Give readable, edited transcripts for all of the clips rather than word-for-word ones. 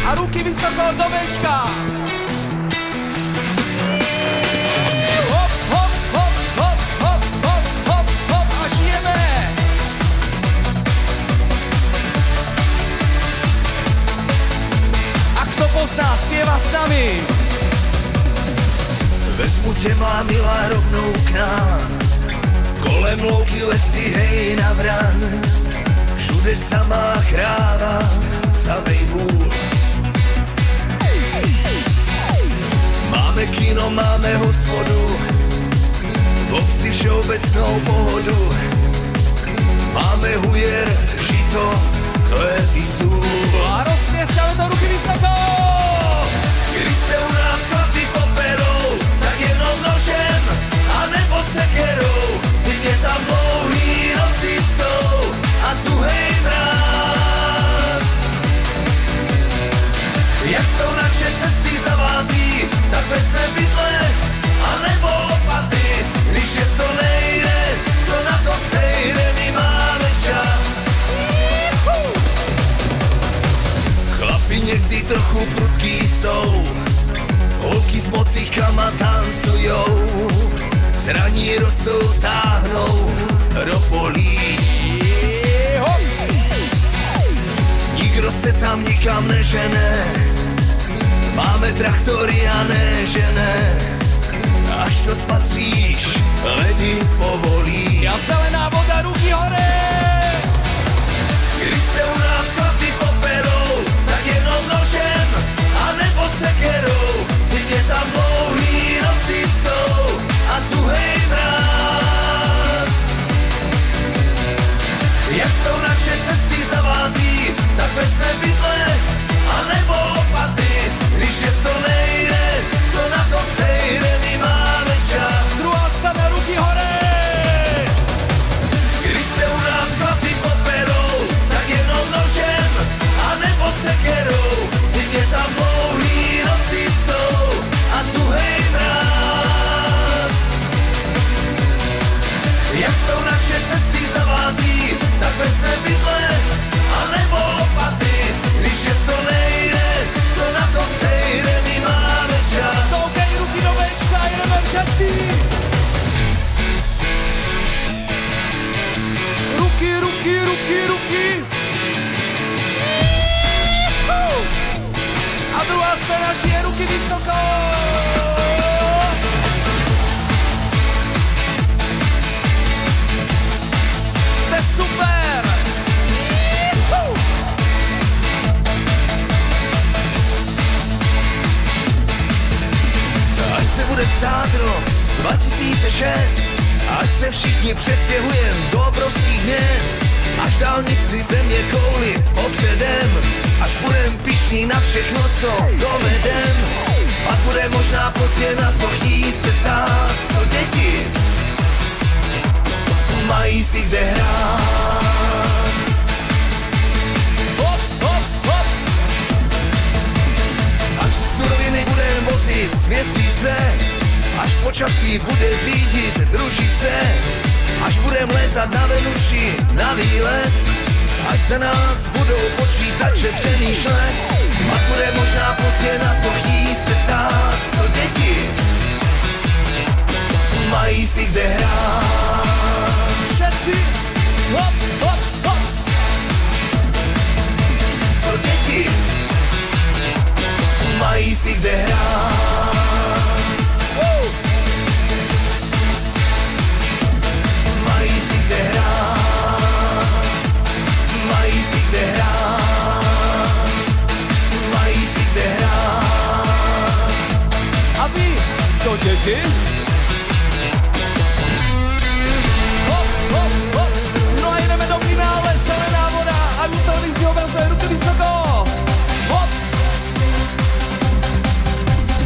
a ruky vysoko do Bčka. Hop, hop, hop, hop, hop, hop, hop, hop a žijeme. A kto pozná, zpěvá s nami. Vezmu tě, má milá, rovnou k nám. Kolem louky, lesy, hej na vran. Všude samá kráva, samej vůl. Máme kino, máme hospodu, v obci všeobecnou pohodu. Máme hujer, žito, chléb i sůl. A roztlieskáme to ruky vysoko. Když se u nás chlapi poperou, tak jenom nožem a nebo sekerou. Zimně tam dlouhý noci jsou a tuhej mráz. Jak jsou naše cesty zavátý, tak vezme pytle a nebo lopaty. Když je co nejde, co na to sejde, my máme čas. Chlapi někdy trochu prudký jsou, holky s motykama tancujou, zraní rosou táhnou do polí. Nikdo se tam nikam nežene, máme traktory a ne žene. Až to spatříš, ledy povolí. A zelená voda, ruky hore. Když se u nás chlapi poperou, tak jenom nožem a nebo sekerou. Zimně tam dlouhý noci jsou a tuhej mráz. Jak jsou naše cesty zavátý, tak vezme pytle a nebo lopaty. Když je co nejde, co na to sejde, my máme čas. Druhá strana, ruky hore. Když se u nás chlapi poperou, tak jenom nožem a nebo sekerou. Zimně tam dlouhý noci jsou a tuhej mráz. Jak jsou naše cesty zavátý, tak vezme pytle a nebo lopaty. Když je co nejde, co na to sejde, my máme čas. Soukej ruky do Bčka, jedeme všetci. Ruky, ruky, ruky, ruky. A druhá strana žije, ruky vysoko. Jste super. Až se bude psát rok 2006, až se všichni přestěhujem do obrovských měst, až dálnici země kouli opředem, až budem pyšní na všechno, co dovedem. Pak bude možná pozdě na to chtít se ptát, co děti mají si kde hrát. Hop, hop, hop. Až suroviny budem vozit z měsíce, až počasí bude řídit družice, až budem létat na Venuši na výlet, až se nás budou počítače přemýšlet. Pak bude možná pozdě na to chtít se ptát, co děti mají si kde hrát. Všetci. Hop, hop, hop. Co děti mají si kde hrát. Mají si kde hrát. Mají si kde hrát. Mají si kde hrát. A vy, co děti? Hop, hop, hop. No a jdeme do finále, zelená voda a u televizního obrazuje, ruky vysoko. Hop.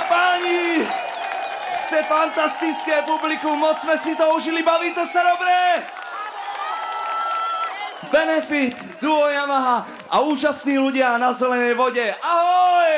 páni, ste fantastické publikum, moc sme si to užili, bavíte sa dobre? Benefit, duo Yamaha a úžasní ľudia na zelenej vode. Ahoj!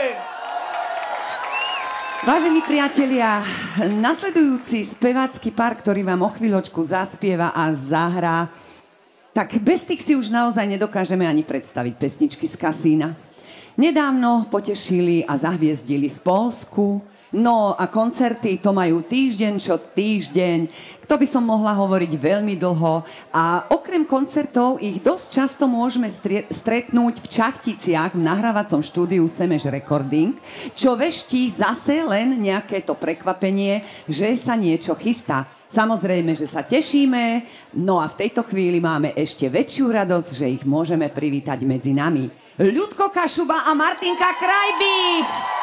Vážení priatelia, nasledujúci spevácky pár, ktorý vám o chvíľočku zaspieva a zahrá, tak bez tých si už naozaj nedokážeme ani predstaviť pesničky z kasína. Nedávno potešili a zahviezdili v Poľsku, no a koncerty to majú týždeň čo týždeň, to by som mohla hovoriť veľmi dlho a okrem koncertov ich dosť často môžeme stretnúť v Čachticiach v nahrávacom štúdiu Semeš Recording, čo veští zase len nejaké to prekvapenie, že sa niečo chystá. Samozrejme, že sa tešíme, no a v tejto chvíli máme ešte väčšiu radosť, že ich môžeme privítať medzi nami. Ľudko Kašuba a Martinka Krajbík!